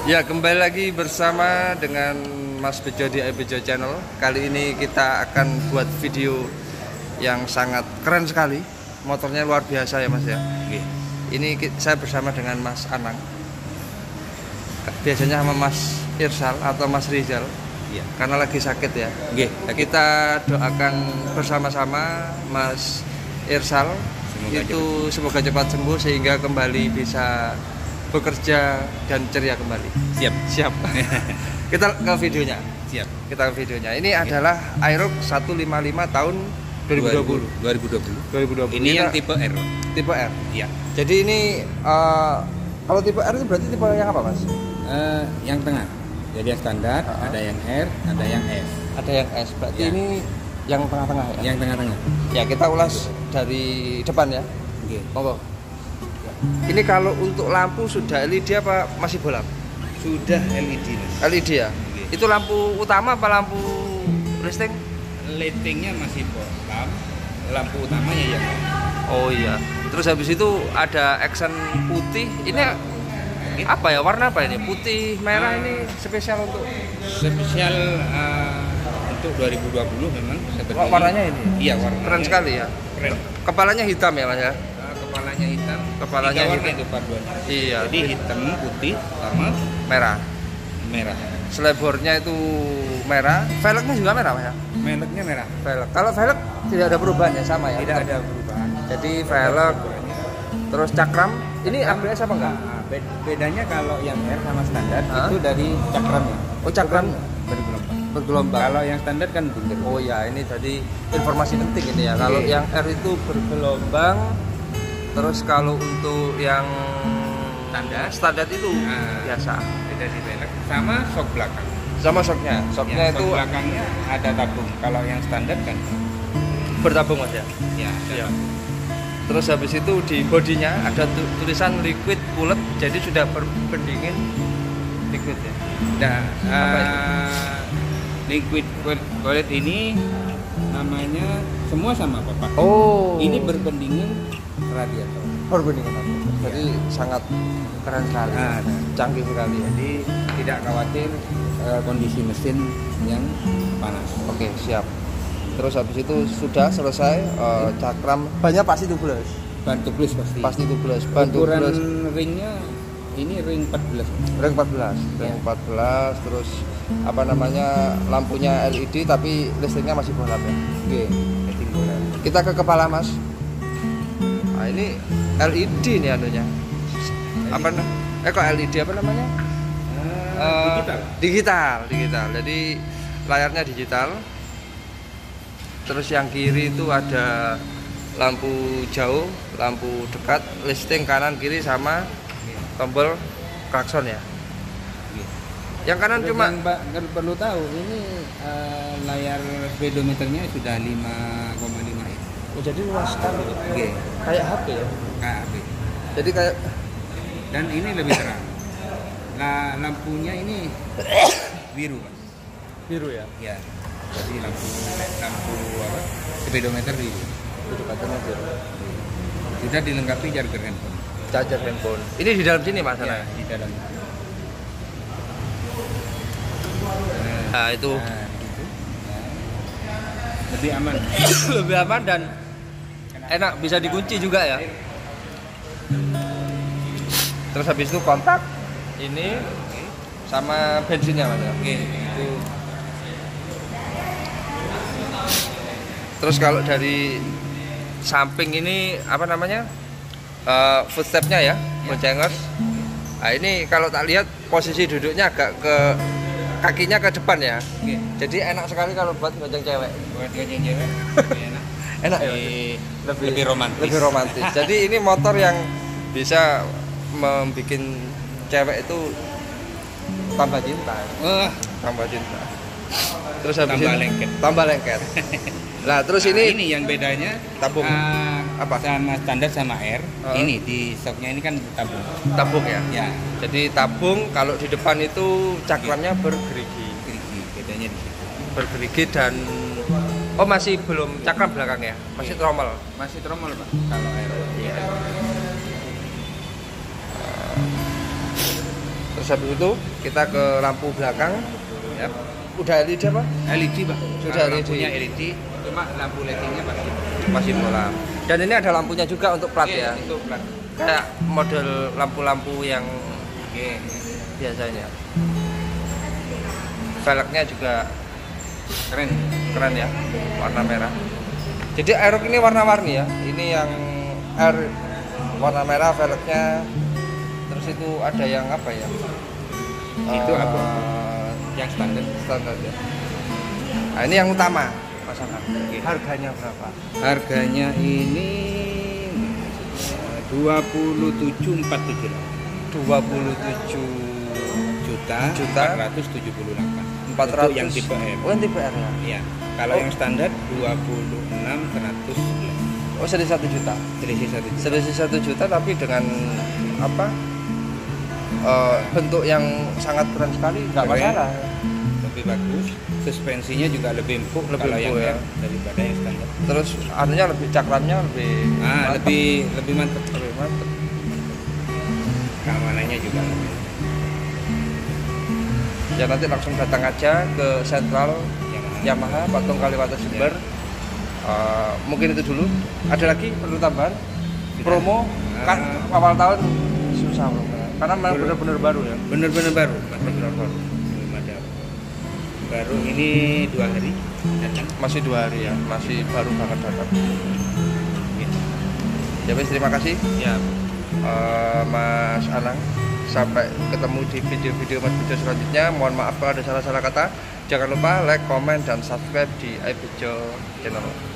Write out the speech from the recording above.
Ya, kembali lagi bersama dengan Mas Bejo di iBejo Channel. Kali ini kita akan buat video yang sangat keren sekali. Motornya luar biasa ya Mas ya. Ini saya bersama dengan Mas Anang. Biasanya sama Mas Irsal atau Mas Rizal. Iya. Karena lagi sakit ya. Kita Kita doakan bersama-sama Mas Irsal semoga cepat sembuh sehingga kembali bisa bekerja dan ceria kembali. siap. Kita ke videonya. Siap. Kita ke videonya. Ini adalah Aerox 155 tahun 2020. 2020. Ini yang tipe R. Tipe R. Iya. Jadi ini kalau tipe R itu berarti tipe yang apa, Mas? Yang tengah. Jadi yang standar, ada yang R, ada yang S. Ada yang S. Berarti Ya. ini yang tengah-tengah ya. Yang tengah-tengah. Ya, kita ulas dari depan ya. Oke. Monggo. Ini kalau untuk lampu sudah LED apa masih bolam? Sudah LED, Mas. LED ya. Oke. Itu lampu utama apa lampu listing? Lightingnya masih bolam, lampu utamanya yang Oh iya. Terus habis itu ada accent putih. Ini apa ya? Warna apa ini? Putih, merah ini spesial untuk spesial untuk 2020 memang seperti warnanya ini. Iya, warnanya. Keren sekali ya. Keren. Kepalanya hitam ya, Mas ya? Kepalanya hitam. Kepalanya Tiga warna hitam. itu paduan. Iya. Jadi hitam, putih, sama Merah. merah. Selebornya itu merah. Velgnya juga merah, Mas ya? Mereknya merah. Velg. Kalau velg tidak ada perubahan ya, sama ya? Tidak ada perubahan. Jadi velg, terus cakram. Ini ABS apa enggak? Nah, bedanya kalau yang R sama standar Hah? itu dari cakramnya. Oh, cakram Bergelombang. bergelombang. Kalau yang standar kan bunder. Oh ya, ini tadi informasi penting ini ya. Kalau Oke. yang R itu bergelombang, terus kalau untuk yang standar itu Nah. biasa. Beda di velg. Sama sok belakang. Sama shocknya, shocknya Yang itu sok belakangnya ada tabung. Kalau yang standar kan bertabung Mas ya. ya ada Iya. tabung. Terus habis itu di bodinya ada tulisan liquid coolant, jadi sudah berpendingin liquid ya. Nah, Apa liquid coolant ini namanya semua sama Bapak. Oh, Ini berpendingin radiator. berbandingan. Jadi sangat keren sekali, Nah, canggih sekali ya. Jadi tidak khawatir kondisi mesin yang panas. Oke, siap. Terus habis itu sudah selesai cakram. Bannya pasti tubeless. Ban tubeless pasti. Pasti tubeless. Ban Ukuran tubeless. ringnya ini ring 14. Ring 14. Ring 14 terus apa namanya? Lampunya LED tapi listriknya masih bolam ya. Oke, setting bola. Kita ke kepala, Mas. Nah, ini LED nih anunya. Apa kok LED apa namanya? Digital. Jadi layarnya digital. Terus yang kiri itu ada lampu jauh, lampu dekat, listing kanan kiri sama tombol klakson ya. Yang kanan Terus cuma yang Pak perlu tahu ini layar speedometernya sudah 5,5 ya. oh, jadi luas sekali. Oke. Kayak HP ya. KAB. Jadi kayak Dan ini lebih terang. Nah, lampunya ini biru, Pak. biru ya. Ya. Jadi lampu apa? Speedometer biru. Itu katanya biru. Sudah dilengkapi charger handphone. Charger handphone. Ini di dalam sini Mas. Ya, di dalam. Nah, itu Nah, gitu. Lebih aman. lebih aman dan enak, bisa dikunci juga ya. Terus habis itu kontak ini sama bensinnya Mas ya. Oke, itu Terus kalau dari samping ini apa namanya? Footstepnya ya, boncengers. Nah, ini kalau tak lihat posisi duduknya agak ke kakinya ke depan ya. oke. Jadi enak sekali kalau buat bonceng cewek. Buat gajeng cewek lebih enak. Enak ya. Lebih romantis. Lebih romantis. Jadi ini motor yang bisa membuat cewek itu tambah cinta. Tambah cinta. Terus habis Tambah ini lengket. tambah lengket. Nah, terus Nah, ini yang bedanya tabung. Apa? sama standar sama R. Oh. Ini di stoknya ini kan tabung. tabung ya. Ya, Jadi tabung, kalau di depan itu cakramnya bergerigi. gerigi. Bedanya di situ. Bergerigi dan masih belum cakram belakang ya. Masih tromol. Masih tromol, Pak. Kalau R. Iya. Terus habis itu kita ke lampu belakang. Ya. Udah LED apa? LED Pak. Sudah LED. Lampunya LED, cuma lampu LED-nya pasti. Masih bola. Dan ini ada lampunya juga untuk plat Oke, ya. untuk plat. Kayak model lampu-lampu yang Oke. biasanya. Velgnya juga Keren. keren ya, warna merah. Jadi Aerox ini warna-warni ya. Ini yang Air warna merah velgnya. Terus itu ada yang apa ya? Itu apa? Yang standar. Standar ya. Nah, ini yang utama pasangan. Harganya berapa? Harganya ini 27.478 27 juta Juta. 478. 400. Untuk yang tipe M. Oh, yang tipe R ya. Iya. Kalau Oh. yang standar 26.100. Oh, selisih 1 juta. Selisih 1 juta. Selisih 1 juta tapi dengan apa? Bentuk yang sangat keren sekali, nggak Keren. masalah. Lebih bagus. Suspensinya juga lebih empuk Lebih kalau yang empuk, ya. M daripada yang standar. Terus anunya lebih cakramnya lebih mantep. Lebih mantap. lebih mantep. Keamanannya juga lebih. Ya nanti langsung datang aja ke sentral Yamaha Patung Kaliwates Jember. Mungkin itu dulu. Ada lagi perlu tambahan? Promo kan awal tahun susah bro. Karena memang benar-benar baru ya. Bener-bener baru. Benar-benar baru. Belum ada. Baru ini 2 hari datang. Masih 2 hari ya, masih baru banget datang. Gitu. Ya wes, terima kasih Ya. Mas Anang. Sampai ketemu di video-video Mas Bejo selanjutnya. Mohon maaf kalau ada salah-salah kata. Jangan lupa like, komen, dan subscribe di iBejo channel.